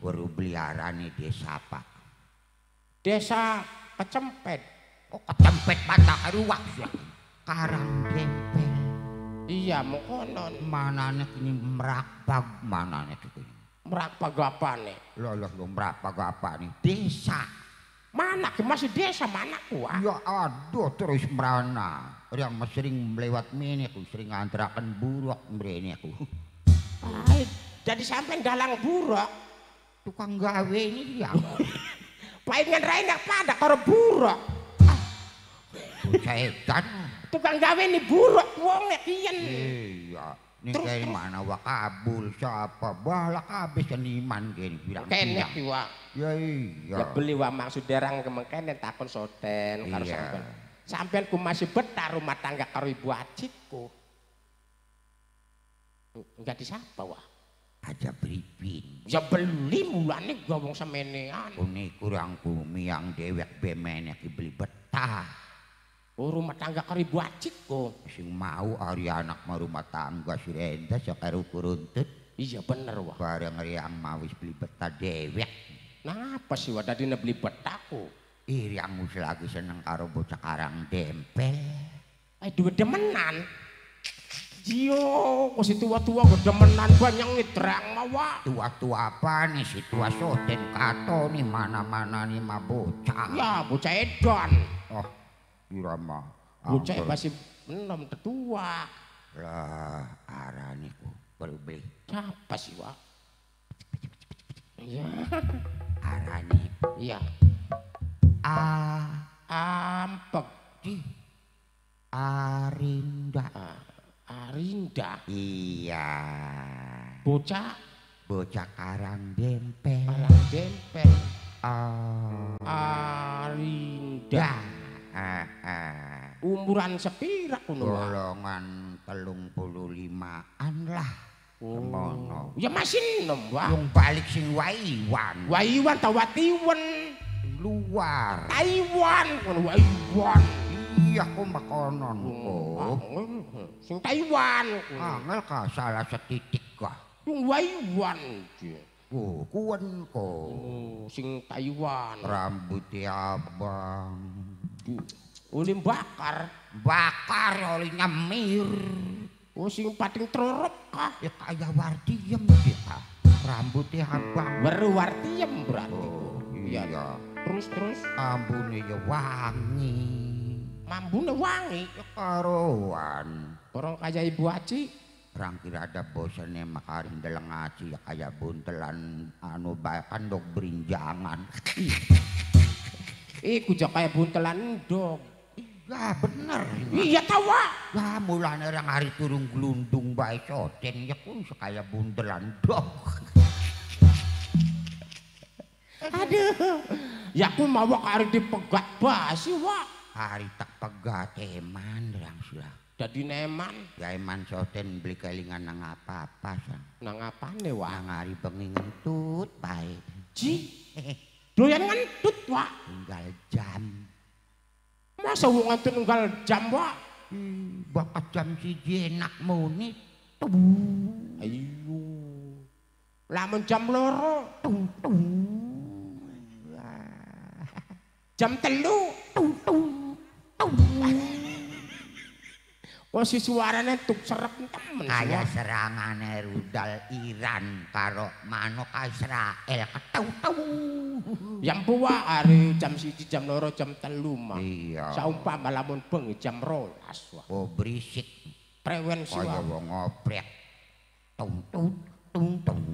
Baru beliarane desa apa? Desa Kecempet. Oh, Kecempet mata karuwak ya. Karang Dempel. Iya, mokonon. Manane kini Merakpag manane kini. Merakpag apane? Loh Merakpag apane? Desa. Mana ke masih desa mana kuah? Ya aduh terus merana. Yang sering melewat mini aku sering ngantrakan buruk mrene aku. Ay, jadi sampai dalang buruk. Tukang gawe ini dia. Palingan rai nggak pada karo buruk. Bocah edan. Tukang gawe ini buruk wong nek kiyen. Iya. Ning kene mana wakabul siapa balak habis seniman kene bilang. Kene ki wa. Ya iya. Ya beli wa maksud derang kemengkene takon soten karo sampean. Sampean ku masih betah rumah tangga karo ibu acitku. Enggak disapa wah. Aja beripin. Ya beli mulane gawong semenean. Kune kurang bumi yang dewek bemene ki beli betah. Oh rumah tangga karo ibu acitku. Sing mau ari anak mau rumah tangga si Renda sakaro kuruntut. Iya bener wah. Bareng riang mau wis beli betah dewek. Napa sih wah dadine beli betahku? Iriang wis lagi seneng karo bocah Karang Dempel. Ay duwe demenan. Yo, kok si tua-tua gue demenan banyak ngidrang mawa. Tua-tua apa nih si tua soten kato nih mana-mana nih mah bocah. Ya bocah edan. Oh, irama. Bocah masih belum tetua. Lah, arah nih ku baru beli. Siapa sih wak? Iya. Arah nih. Iya. Ampek. Arinda. Arinda. Iya. Bocah. Bocah Karang Dempel. Karang Dempel. Arinda. Umuran sepira kuno? Golongan 35-an lah. Semono. Ya masih enom wak. Yung balik sing Waiwan. Waiwan ta Watiwan. Luar. Taiwan kan Waiwan. Iya ko makonon ko. Sing Taiwan. Angel ka salah setitik ka. Yung Waiwan. Oh, kuwan ko. Sing Taiwan. Rambutnya abang. Ulim bakar. Bakar oleh nyemir. Oh sing pating trorok kah? Ya kaya wartiem kita. Rambutnya abang. Baru wartiem berarti. Oh, iya. Terus. Ambune ya wangi. Mambune wangi. Ya karoan. Orang kaya ibu aci. Orang kira ada bosannya makarin dalang aci ya kaya buntelan anu bahkan dog berinjangan. Iku jak kaya buntelan dog. Ya bener. Iya tawa. Ya mulanya orang hari turung gelundung baik soten ya pun sekaya buntelan dog. Aduh. Ya aku mau hari dipegat basi wak. Hari tak pegat eman orang sudah. Jadi neman. Ya eman soten beli kelingan nang apa-apa sang. Nang apane wak? Nang hari bengi ngentut baik. Ji. Doyan ngentut wak. Tinggal jam. Masa wong ngentut nunggal jam wak? Bakat jam siji enak muni. Ayo. Lamun jam loro. Jam telu. Oh si suaranya tuk serep temen. Kaya serangane rudal Iran karo manuk Israel ketau-tau. Yang buah hari jam siji jam loro jam telu mah. Iya. Saumpama lamun bengi jam 12. Oh berisik. Prewensi Kaya wah. wong ngoprek. Tung tung tung tung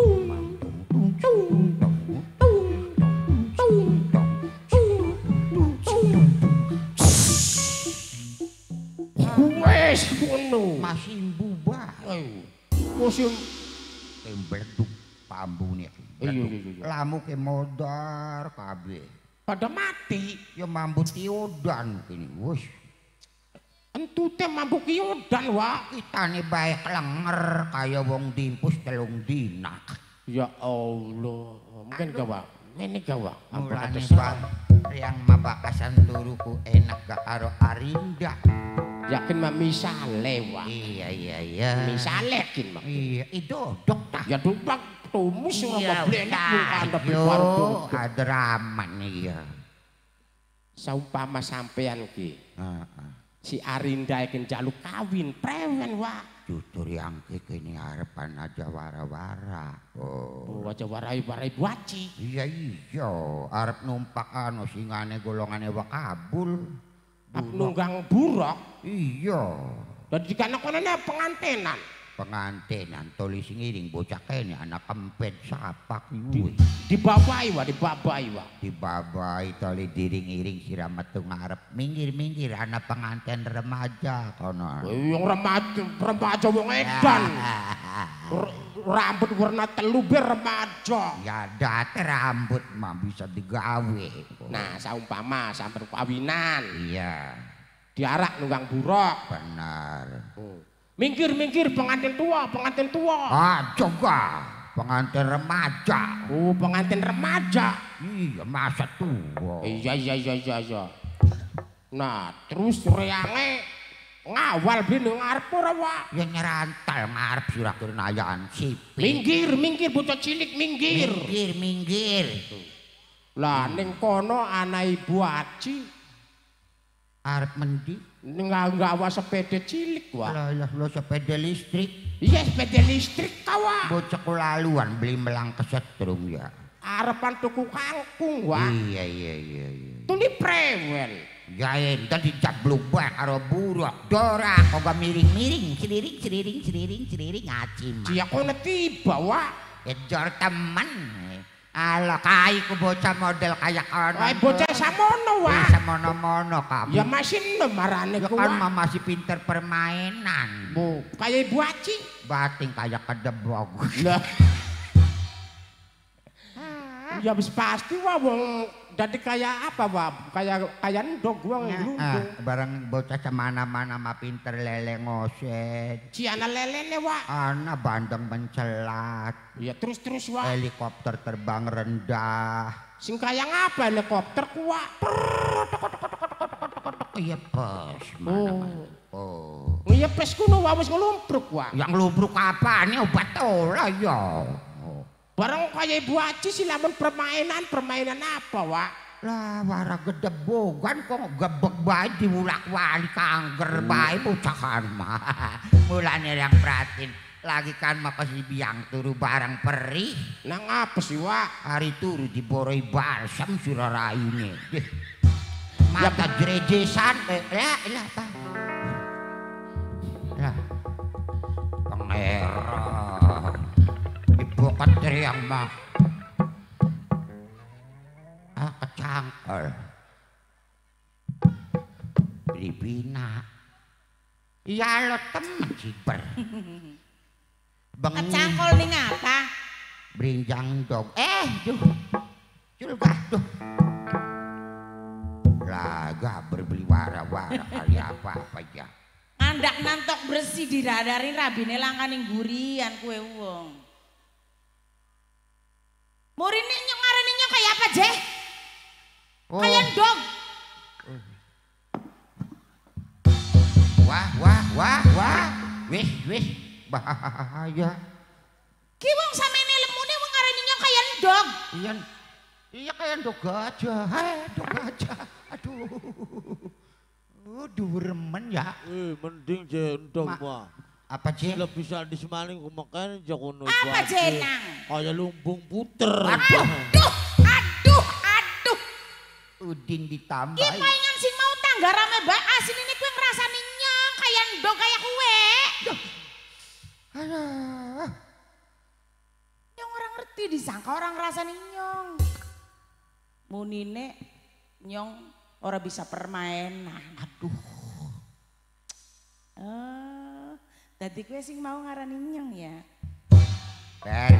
Wes ngono. masih bubah. Musim Tembleduk pambune. iya. Lamu ke modar kabeh. Pada mati. Ya mambu tiodan kini. Wus. Entute mampu kiodan wak. Kitane bae klenger kaya wong dimpus telung dina. Ya Allah. Mungkin gawak. Ini gawak. Mulane Pak yang mabakasan turuku enak gak karo Arinda. Yakin mah misale wak. Iya. Misale yakin mah. Iya, idodok tak. Ya dubak tumis ora blenek Yo, kandhep karo adraman iya. Saumpama sampean ki. Heeh. Si Arinda iki njaluk kawin prewen wae. Tutur yang kene arepan aja wara-wara. Oh, aja warai-warai buaci. Iya, arep numpak anu singane golongane wakabul. Nunggang buruk. Iya. Dadi kana kono pengantenan. Pengantenan tulis ngiring bocah kene anak kempet sapak yuwe. Dibabai wa. Dibabai tali diring-iring sirametu ngarep minggir-minggir anak pengantin remaja kono. Yang remaja wong edan. Rambut warna telu bir remaja. Ya date rambut mah bisa digawe. Nah, saumpama sampeyan kawinan. Iya. Diarak nunggang buruk. Benar. Minggir pengantin tua. Ah, coba pengantin remaja. Oh, pengantin remaja. Iya, masa tua. Iya. Nah, terus reange ngawal bini ngarep ora wae. Ya nyerantal ngarep sira kirnayaan sipit. Minggir bocah cilik minggir. Lah ning kono ana Ibu Aji Arep mendi? nggawa sepeda cilik wae. Lah sepeda listrik. Iya, sepeda listrik kawa. Bocah kelaluan beli melang kesetrum ya. Arepan tuku kangkung wae. Iya. Tuli prewen. Ya enten dijabluk bae karo buruk. Dora kok gak miring-miring, ciriring ngacim. Dia kono tiba wae. Ejor temen. Ala kai ku bocah model kayak kono. Wae bocah samono wae. Samono-mono kamu. Ya masih marane Ya ku kan wae. masih pinter permainan. Bu, kayak Ibu Aji. Bating kayak kedebog. Lah. Ya wis pasti wae wong dadi kayak apa wae? Kayak ndog wong glundung. Bareng bocah semana-mana mah pinter lele ngoset. Ciana lelene wae. Ana bandeng mencelat. Ya terus wae. Helikopter terbang rendah. Sing kaya ngapa helikopter ku wae. Iya pes. Mana. Oh. Iya pes kuno wae wis nglumpruk wae. Yang lumpruk apane obat ora ya. Barang kaya Ibu Aji sih lamun permainan apa wae? Lah wara gedebogan kok gebek bae diwulak-wali kangger bae bocahan mah. Mulane yang pratin lagi kan mah kasih biang turu barang perih. Nang apa sih wae? Hari turu diboroi balsam sira raine. Mata jerejesan lah apa? Lah. Pangeran. Ibu ketriang mah. Kecangkel. Bribina. Ya lo temen ciber. Kecangkol ning apa? Brinjang dog. Duh. Julgah duh. Laga berbeli wara-wara kali apa ya. Ngandak nantok bersih diradari rabine langkaning gurian kue wong. Murine ngarane kaya apa, Jeh? Kaya ndog. Wah. Wis. Bahaya. Ki wong samene lemune wong ngarane kaya ndog. Iya kaya ndog gajah. Ndog gajah. Aduh remen ya. Mending jendong mah. Apa Jeh? Lebih bisa disemaling kumakan jakono. Apa jenang? Kaya lumbung puter. Aduh. Udin ditambahi. Ki paingan sing mau tangga rame mbak asin ini kue ngerasani nyong kaya ndog kaya kue. Alah. Nyong orang ngerti disangka orang ngerasani nyong. Munine nyong ora bisa permainan. Aduh. Dadi kue sing mau ngarani nyong ya. Ben.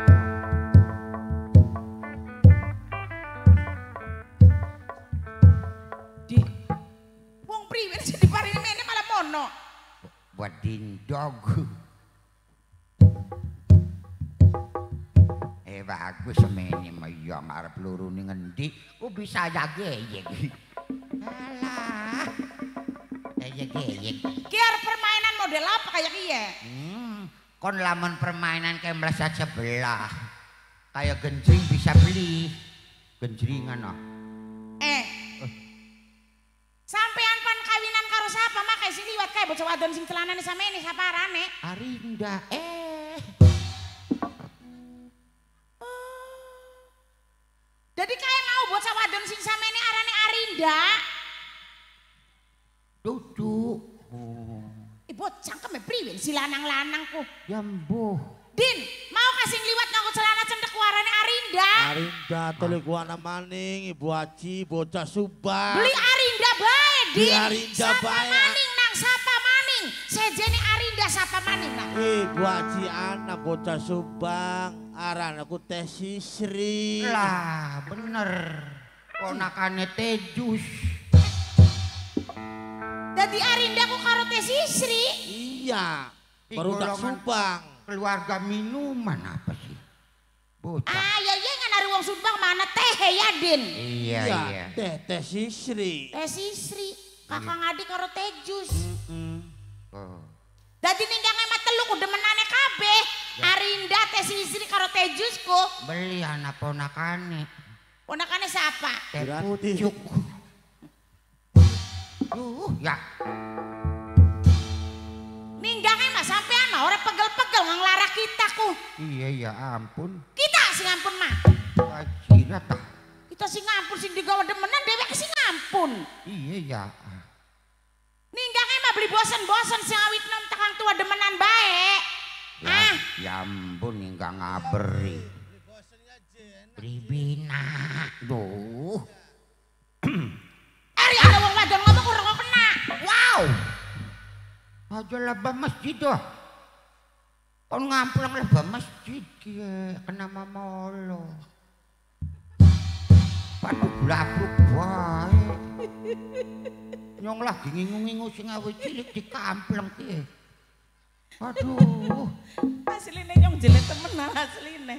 Wong priwen sing diparingi mene malah mono. Buat dindog. Bagus semene mayang arep luru ning ngendi ku bisa jageyek. Alah. Jageyek. Ki arep permainan model apa kayak kiye? kon lamun permainan kayak melesat sebelah. Kayak genjring bisa beli. Genjringan oh. Sampean pan kawinan karo sapa makanya sing liwat kae bocah wadon sing celanane samene saparane. Arinda Jadi kayak mau bocah wadon sing samene arane Arinda. Duduk. Bocah keme priwen si lanang-lanangku. Jambu. Din, mau kasih liwat nganggo celana cendek warane Arinda. Arinda telik wana maning Ibu Haji bocah Subang. Beli Arinda bae, Din. Beli Arinda sapa bae. maning nang sapa maning. Sejene Arinda sapa maning nang. Ibu Haji anak bocah Subang. Aran aku Teh Sisri. Lah bener. Ponakane Tejus. Dadi Arinda ku karo Teh Sisri. Iya. Barudak Subang. Keluarga minuman apa sih? Bocah. Ya nganari wong Subang mana teh ya, Din. Iya. Teh Sisri. Teh Sisri, kakang adik karo Tejus. Oh. Dadi ninggang emat telu ku demenane kabeh. Arinda Teh Sisri karo Tejusku. Beli anak ponakane. Ponakane siapa? Teh Berarti. pucuk. Ya. Ninggang emat sampean mah ora pegel-pegel nganglara kita ku. Iya ya ampun. Kita sing ngampun mah. Wajira tah. Kita sing ngampun sing digawa demenan dhewek sing ngampun. Iya ya. Ninggang emat beli bosen-bosen sing awit nom takang tua demenan bae. Ya ampun enggak ngaberi. Pribina. Duh. Ari ada wong wadon ngomong ora kok kena. Wow. Aja lebah masjid doh. Kon ngamplang lebah masjid kiye kena mamolo. Padu blabruk wae. Nyong lagi ngingu-ngingu sing awet cilik dikampleng kiye. Aduh. Asline nyong jelek temenan asline.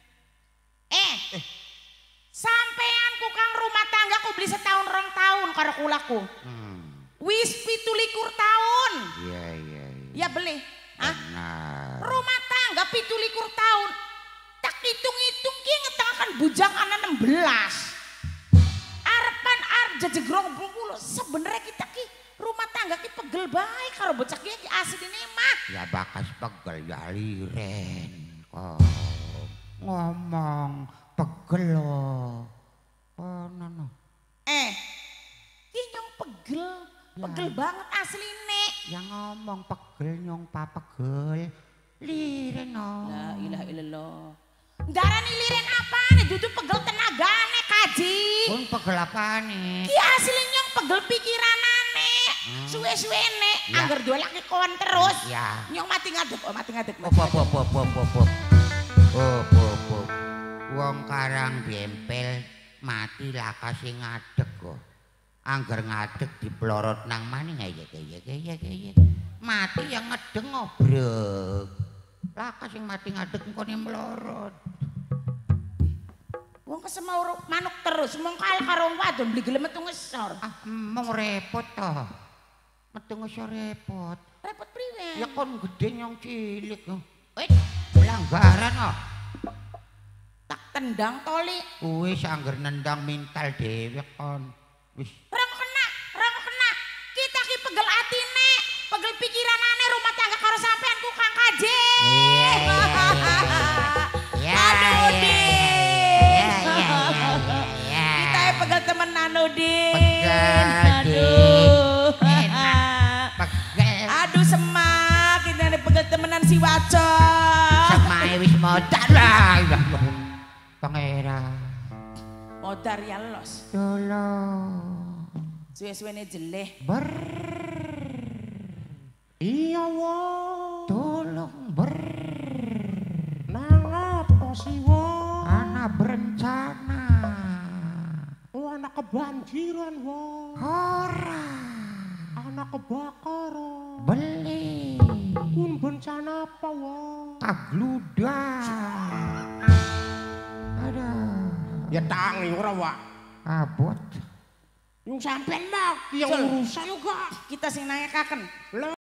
Sampean ku kang rumah tangga ku beli setahun rong tahun karo kulaku. Wis 17 tahun. Iya. Ya beli. Benar. Rumah tangga 17 tahun. Tak hitung-hitung ki ngetengahkan bujang anak 16. Arepan arep jejegrong 20. Sebenarnya kita ki rumah tangga ki pegel bae karo bocah ki asline mah. Ya bakas pegel ya liren. Kok ngomong pegel loh. Oh no. Ki nyong pegel. Pegel banget asline. Yang ngomong pegel nyong papegel. Liren no. La ilaha illallah. Darani liren apane dudu pegel tenagane kaji. Pun pegel apane? Ki asline nyong pegel pikiranane. Suwe-suwene angger dolake kon terus. Ya. Nyong mati ngadeg. Wong karang bempel mati lah kasih ngadeg kok. Angger ngadeg diplorot nang maning ya. Mati yang ngedeng ngobrek. Lah kasih mati ngadeg engkone melorot. Wong kesemau manuk terus mong kal karo wadon beli gelem metu ngesor. Mong repot toh. Metu ngesor repot. Repot priwe? Ya kon gede nyong cilik. Pelanggaran kok. Tak tendang toli. Wis angger nendang mental dhewe kon. Wis. Ora kena. Kita ki pegel atine, pegel pikiranane rumah tangga karo sampean ku Kang Kaje. Iya. Kita pegel temenan Udin. Pegel, Pegel. Aduh semak, kita pegel temenan si Waco. Semae wis modal lah. Pangeran. Modar ya los. Tolong. Suwe-suwene jeleh. Iya wong. Tolong Nang apa sih wong? anak berencana. Oh anak kebanjiran wong. Ora. Anak kebakaran. Beli. Pun bencana apa wong? Kagludan. Aduh. Ya tangi ora wak. Abot. Yung sampean mah yang urusan juga. Kita sing nangekaken.